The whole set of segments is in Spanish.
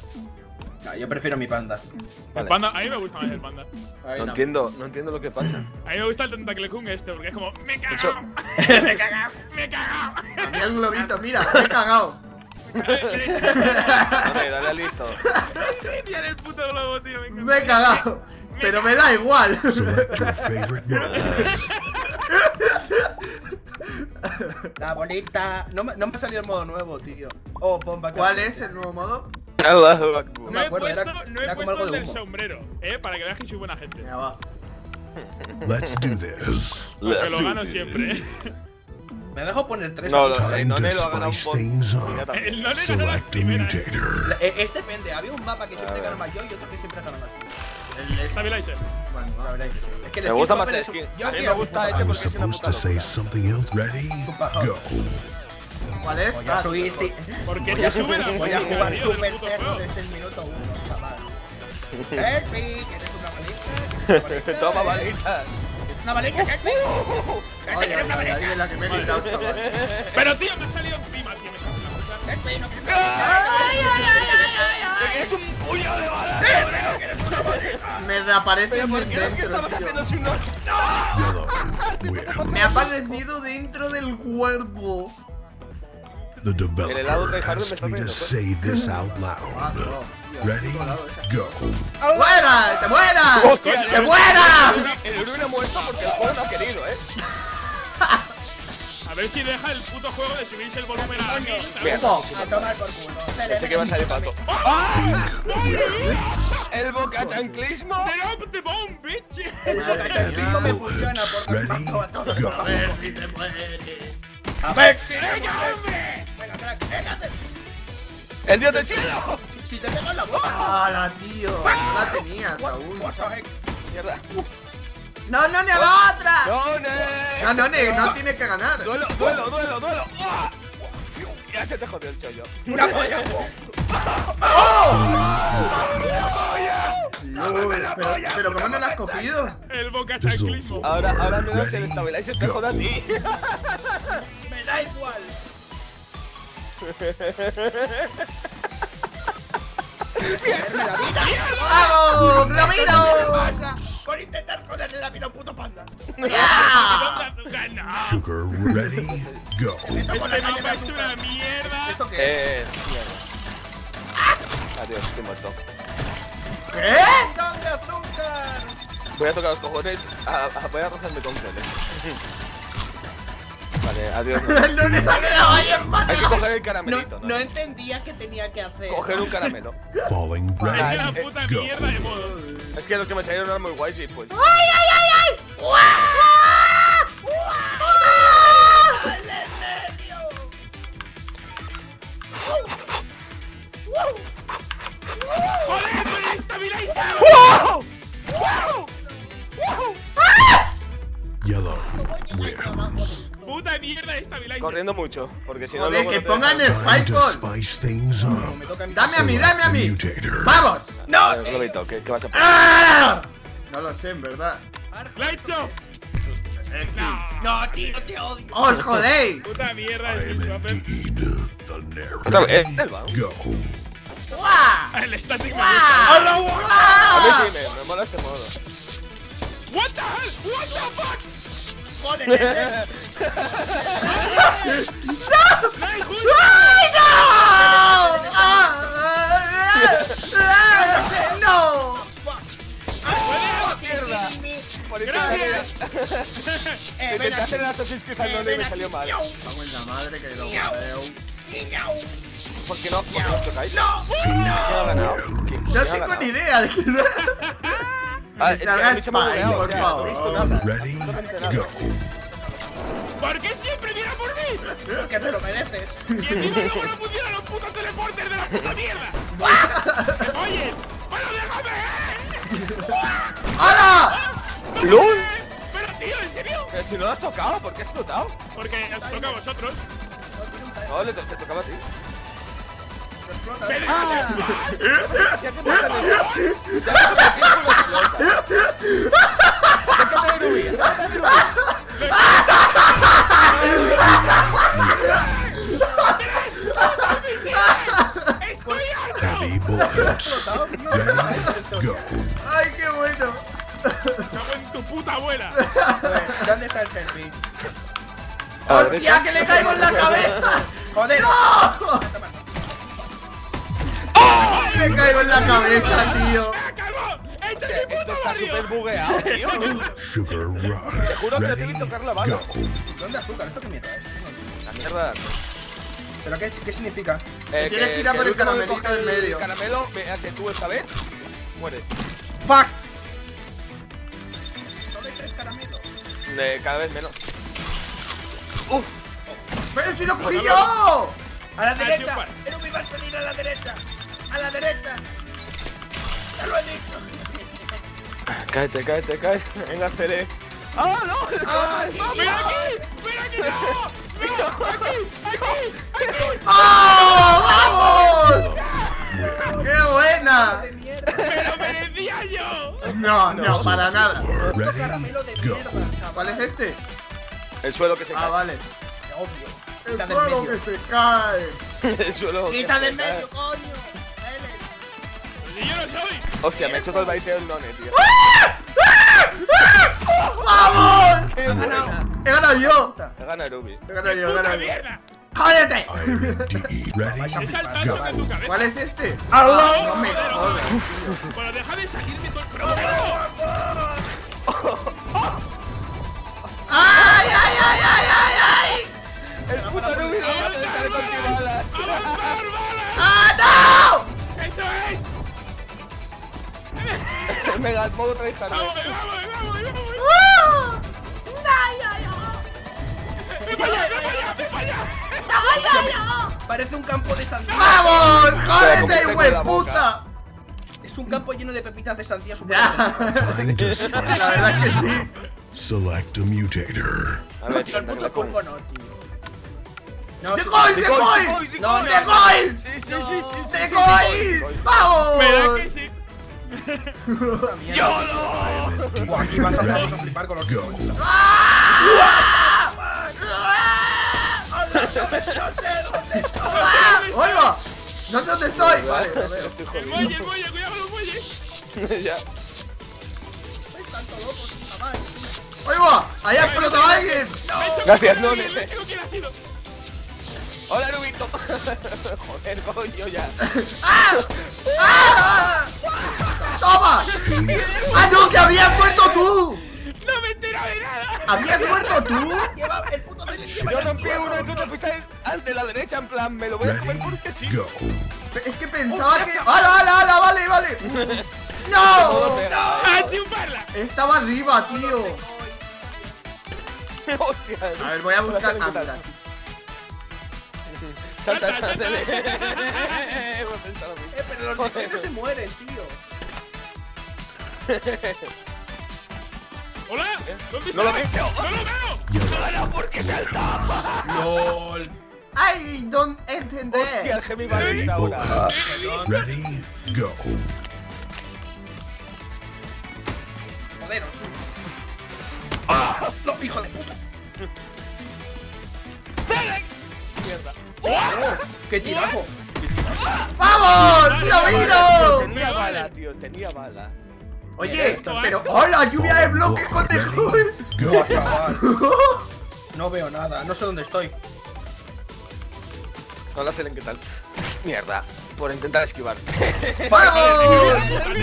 No, yo prefiero mi panda. El panda, a mí me gusta más el panda. No entiendo lo que pasa. A mí me gusta el Tentacle Kung este, porque es como… ¡Me he Hecho- cagado! ¡Me he cagado! ¡Me he cagado! A mí el globito, mira, me he cagado. Dale al listo. Tiene el puto globo, tío. Me he cagado. Pero me da igual. Select your favorite modes. La bolita. No me ha salido el modo nuevo, tío. Oh, bomba. ¿Cuál es el nuevo modo? Allahu Akbar. me acuerdo, era No he como puesto algo el de del humo. sombrero, para que veas que soy buena gente. Venga, va. Let's do this. Porque lo gano siempre. Me dejo poner 3 No, aquí. el Time to None lo ha ganado un spice things up. El None ganó la Select a primera. mutator. Es depende, había un mapa que siempre ganaba yo y otro que siempre ganaba tú. Stabilizer. Bueno, La va. verdad es que sí. Es que el Me gusta skin más swapper el es un- skin. yo A mí quiero me gusta un ese I was porque es una supposed puta to say locura. something else. Ready? Go. ¿Cuál es? Voy a subir, sí. Porque Voy se a sube la voy a música, jugar tío, del Super puto Terno juego. desde el minuto 1, chaval. Help me, ¿quieres una balita? Toma balitas. Una balita, help me. Ay, ay, ay, ahí es la que me he librado, chaval. Pero tío, me ha salido encima, tío. Me cago en la puta. Help me, no quiero una ¡Te quieres un puño de balas! Me reaparece ¿Pero por qué lo que dentro, estabas tío. haciendo si no? Yellow wins. Me ha aparecido dentro del cuerpo. The developer helado de Harvey me asked está me to riendo, say this out Ah, loud. no, tío, Ready? Go. ¡Muera! ¡Te mueras! ¡Hostia! ¡Te mueras! El Urui ha muerto porque el juego no ha querido, A ver si deja el puto juego de subirse el volumen a la mierda. Bien. Ojo. A tomar por culo. Pensé que iba a salir pato. ¡El bocachanclismo! Drop the bomb, bitch. El bocachanclismo me funciona porque Ready? mato a todos. Go. A ver si te mueres. A ver si te mueres. Venga, crack, pégate. ¡El dios del cielo! Si te pego en la boca. ¡Hala, tío! No la tenías aún. What the heck? Mierda. ¡No, no, ni a la otra! ¡None! No, no, no tiene que ganar. ¡Duelo! ¡Ah! Ya se te jodió el chollo. Una polla. Pero ¿cómo no la has cogido? El bocachanclismo. Ahora menos el stabilizer te jode a ti. Me da igual. Joderme la vida. ¡Vamos! ¡Globito! Pasa por intentar joderle la vida a un puto panda. ¡Ya! Gana. Sugar ready? Go. Este mapa es una mierda. ¿Esto qué es? Mierda. Adiós, estoy muerto. ¿Qué? ¡Son de azúcar! Voy a tocar los cojones. Voy a rozarme con geles. Vale, adiós. No le ha quedado ahí, hermano. Hay que coger el No, caramelito, no ¿no? entendía qué tenía que hacer. Coger un caramelo. Falling Es la ready? puta Go. mierda de modo. Es que los que me salieron eran muy guays y pues. ¡Joder, con el stabilizer! Yellow wins. Puta mierda de stabilizer. Corriendo mucho, porque si no. Joder, luego que no te pongan el dejan. Time to Fight spice things up. Me toca a mí. Dame a mí, dame a Select a mí. mutator. ¡Vamos! ¡No! Globito, ¿qué vas a poner? ¡Ah! No lo sé, en verdad. Lights off. No, tío, te odio. ¡Os jodéis! Puta mierda I de am Swapper. indeed the Otra vez, narrator. el bounce. Go. ¡Guau! El static me ¡Guau! gusta. ¡Hola, A mí ¡Guau! sí, me mola este modo. What the hell? What the fuck? Joder, ¡Ay, no! ¡No! ¡Mierda! Por Gracias. Intenté hacer el Assassin's Creed al None y me salió mal. Cago en la madre que lo veo. ¿Por qué no? ¿Por qué no tocáis? ¡No! ¿Quién ha ganado? ¿Quién No ha tengo ganado? ni idea de que no. Ah, es que a mí se me ha Spy, bugueado, por o sea, no he visto favor. nada. Ready? Go. ¿Por qué siempre viene por mí? Porque te lo mereces. Y encima luego no funcionan los putos teleporters de la puta mierda. Oye, pero déjame. ¡Hola! ¡Lol! Pero tío, ¿en serio? Pero si no lo has tocado, ¿por qué has explotado? Porque os toca a vosotros. No, te tocaba a ti. ¡Me dejas en paz! Si hace falta en el- si hace falta el tiempo, no explota. Acércate de Rubí, acércate de Rubí. ¡Estoy harto! Heavy blow. Ready, go. ¡Ay, qué bueno! Cago en tu puta abuela. ¿Dónde está el selfie? ¡Hostia, que le caigo en la cabeza! ¡Joder! ¡No! ¡Le caigo en la cabeza, tío! ¡Me cago! ¡Este es mi Esto puto está súper barrio! bugueado, tío. Sugar rush. Te juro que te he Ready, visto tocar la bala. go. ¿Dónde azúcar? ¿Esto qué mierda es? La mierda. ¿Pero qué significa? Tienes que ir a por el último que caramelito coge del medio. El caramelo, me hace tú esta vez. Muere. ¡Fuck! Solo hay 3 caramelos. Cada vez menos. ¡Pero si lo cogí yo! ¡A la derecha! chupar. ¡Erubi va a salir a la derecha! ¡A la derecha! ¡Ya lo he dicho! Cállate, cállate, cállate. Venga, Cere. ¡Ah, no! ¡Mira aquí! ¡Mira aquí! ¡No! ¡No! ¡Aquí! ¡Oh! ¡Vamos! ¡Qué buena! ¡De mierda! ¡Me lo merecía yo! No, no, para nada. Ready, ¡Caramelo de go. mierda, chaval! ¿Cuál es este? El suelo que se Ah, cae. vale. Obvio. El Quita del suelo medio. que se cae. El suelo. ¡Quita que del se cae. medio, coño! ¡Y yo no soy! Hostia, me he hecho todo el baiteo del none, tío. ¡Vamos! ¡Qué buena! He ganado yo. He ganado Ruby. He ganado yo, he ¡Puta ganado yo. mierda! ¡Cállate! INT. Ready, ¡He saltado go. sobre tu cabeza! ¿Cuál es este? ¡Allah! No me jodas. Pero deja de salirme todo el programa. ¡Ay, ay, ay, ay, ay, ay! El puto Ruby no va a dejar con tus balas. ¡Avanzar, balas! ¡Ah, ¡Eso es! Venga, el modo tryhard. ¡Vamos, vamos, vamos, vamos! no! ¡Ve para allá, ve para allá, ve para allá! Parece un campo de sandía. ¡Vamos! Espera, ¡Jódete, ¿cómo tengo güey la boca? puta! Es un campo lleno de pepitas de sandía super. Ya. Time to La spice. verdad es que sí. Select a mutator. A ver, Tío, el puto pulpo no, tío. No, sí, ¡Decoy, sí. decoy! No, no, ¡Decoy! Sí, sí, sí, sí. ¡Decoy! ¡Vamos! ¿Verdad que sí? puta mierda. INT. Buah, aquí vas a flipar con los Go. ¡Ah! ¡Oiga! No sé dónde estoy. Vale, lo veo. Estoy El jodido. muelle, cuidado con los muelles. Ya. ¡Oiga! ¡Ahí ha explotado alguien! Gracias, no, Me tengo que ir ácido. Hola, Rubito. Joder, coño, ya. ¡Ah! ¡Ah! ¡Toma! ¡Ah, no! ¡Que habías muerto tú! No me he enterado de nada. ¿Habías muerto tú? Lleva el puto del Yo rompí uno y tú te fuiste al de la derecha, en plan, me lo voy a comer Ready, porque sí. go. Es que pensaba que... ¡Hala, hala, hala! ¡Vale, vale! ¡No! ¡A chuparla! Estaba arriba, tío. Hostia. A ver, voy a buscar... Ah, mira. Salta, salta. Hemos pensado lo mismo. Pero los niveles no se mueren, tío. ¡Hola! ¿Dónde No lo está? veo. ¡No lo veo! Yellow. ¿Por qué salta? LOL. ¡Ay, don't entender! Hostia, el Gemi va a Ready, venir ahora. bullets. Ready, go. Joderos. No, hijo de puta. Mierda. ¡Qué tirajo! ¡Vamos! ¡Lo visto! Tenía bala, tío, tenía bala. Oye, pero... ¡Hola! ¡Lluvia de bloques con Decoy! Go. Chaval. No veo nada, no sé dónde estoy. Hola, Celen, ¿qué tal? Mierda, por intentar esquivar. ¡Vamos!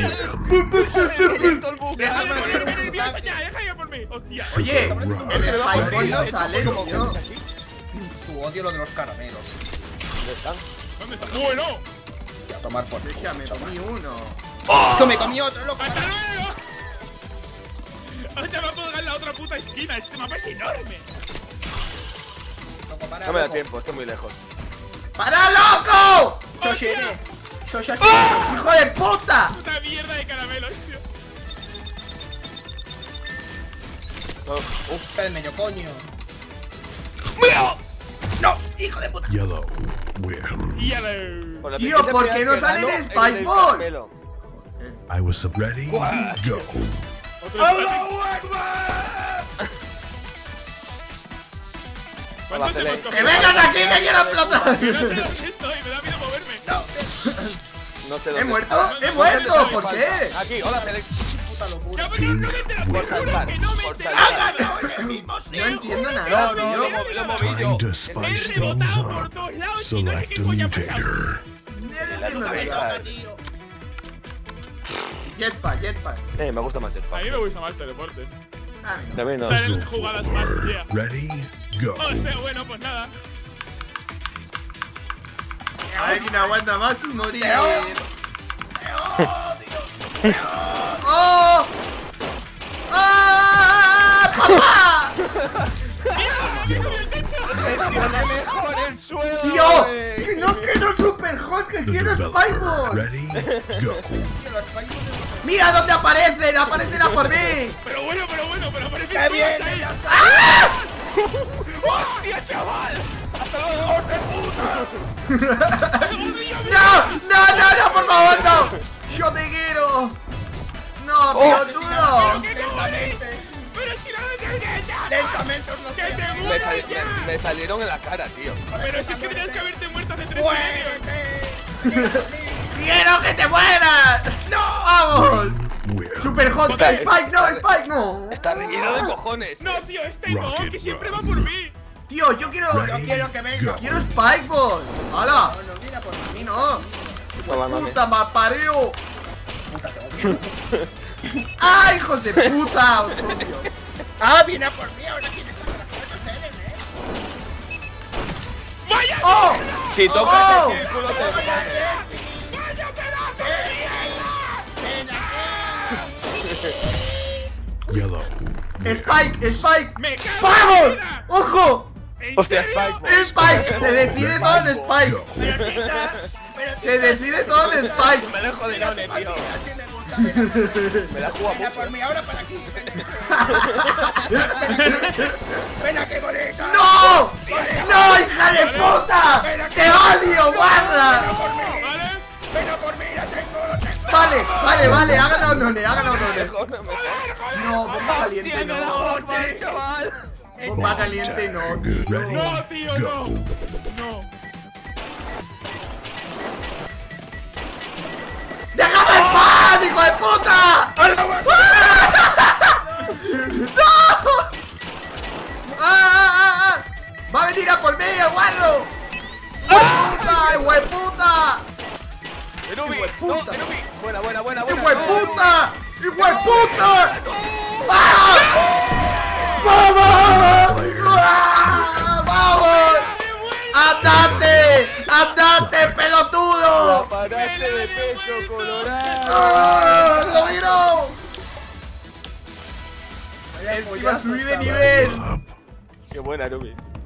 ¡Deja de morirme! ¡Viene para allá! ¡Deja de ir por mí! ¡Hostia! Oye, El Spyfall no sale, tío. tu odio lo de los caramelos. ¿Dónde están? ¿Dónde está? ¡Bueno! Y a tomar por Déjame, comí uno. ¡Yo me comí otro, loco! ¡Hasta luego! Ahora va a colgar en la otra puta esquina. Este mapa es enorme. Loco, para, No me da loco. tiempo, estoy muy lejos. ¡Para, loco! ¡Shoshene! ¡Shoshene! ¡Hijo de puta! Puta mierda de caramelos, tío. No, Está del medio, coño. ¡Mira! ¡No! ¡Hijo de puta! Yellow wins. Y a ver. Por la Tío, princesa ¿por qué no que sale ganó de el del Spyfall? caramelo. I was ready, go. Otro ¿Cuántos Cele. hemos ¡Que cogido? vengan aquí, que quiero explotar! No sé dónde estoy, me da miedo moverme. No sé ¡He dónde. muerto! ¡He muerto! ¿Por qué? Aquí, hola, Felix. Puta locura. Ya, pero no me enteras. Por saltar, Que no me por enteras. saltar. No entiendo No, nada, no, tío. lo moví yo. Find a He spice rebotado thumbs por up. todos lados y no sé Select qué a coño ha pasado. mutator. No entiendo Ay, nada. ay. Tío. Jetpack, jetpack. Me gusta más el A mí me gusta más teleporte. A mí no. También no. Salen jugadas más, tía. Ready, go. Hostia, bueno, pues nada. A ver quién aguanta más sin morir. Te odio. ¡Oh! ¡Ah! ¡Papá! Gestiona mejor el suelo. ¡Tío! güey. ¡Que no super hot! ¡Que The quiero developer. Spikeball! Ready, go. Tío, los países de... ¡Mira dónde aparecen! ¡Aparecen a por mí! Pero bueno, parece ¡Qué bien! ahí. ya está. ¡Ah! ¡Hostia, chaval! ¡Hasta luego! ¡No, por favor, no! ¡Yo te quiero! ¡No, pelotudo! ¿Qué cojones? Pero si no me entiendes ya. Lentamente os lo ¡Que te quiero. mueras ya! Me salieron en la cara, tío. Pero si es que tenías que haberte muerto hace 3 minutos. ¡Muérete! ¡Quiero que te mueras! ¡No! ¡Vamos! Win. ¡Super hot! Está- ¡Spike, no! está- ¡Spike, no! Está relleno de cojones. No, tío, este no, Rocket que siempre va Run. por mí. Tío, yo quiero... Yo quiero que venga. ¡Quiero Spikeball! ¡Hala! No, no, mira por A mí. mí no. No, mándame. ¡Puta, me parió! Puta, te odio. ¡Ah, hijos de puta! ¡Os odio! Ah, viene a por mí. Ahora quién está con las puertas, Ellen, ¡Vaya! ¡Oh! Si tocas ¡Oh! el círculo, te matas. ¡Vaya pedazo de mierda! Yellow. ¡Spike! ¡Me cago en ¡Vamos! la vida! ¡Ojo! ¿En Hostia, serio? Spike. ¡Spike! Se decide todo en Spike. Go. Se decide todo en Spike. Me dejo de none, tío. Así me gusta. Ven Me la juega a por mucho. mí ahora para aquí. Ven aquí, bonita. ¡No! ¡No, hija de puta! ¡Te odio, guarda! ¿Vale? Ven a por mí, la tengo, lo tengo. Vale, ha ganado None, ha ganado None. Mejor, no, mejor. No, bomba caliente ¡Hostia, me la no. bomba, chaval! Bomba caliente no, tío. Ready, No, tío, no. go. No. ¡Déjame en paz, hijo de puta! ¡No! ¡Ah! ¡Va a venir a por mí, el guarro! ¡Hijo de puta! ¡Enubi! ¡Hijo de ¡No, puta! Enubi! Buena, buena, buena, ¡Hijo buena. de puta! ¡Hijo de puta! ¡Ah! ¡Vamos! ¡Ah! ¡Vamos! ¡Andate! ¡Andate, pelotudo! ¡Aparaste de peso colorado! ¡Ah! ¡Lo miro! Encima subí de nivel. Up. ¡Qué buena, Enubi!